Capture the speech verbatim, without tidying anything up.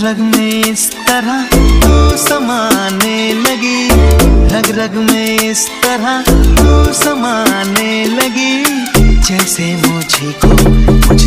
रग में इस तरह तू समाने लगी, रग रग में इस तरह तू समाने लगी, जैसे मुझे को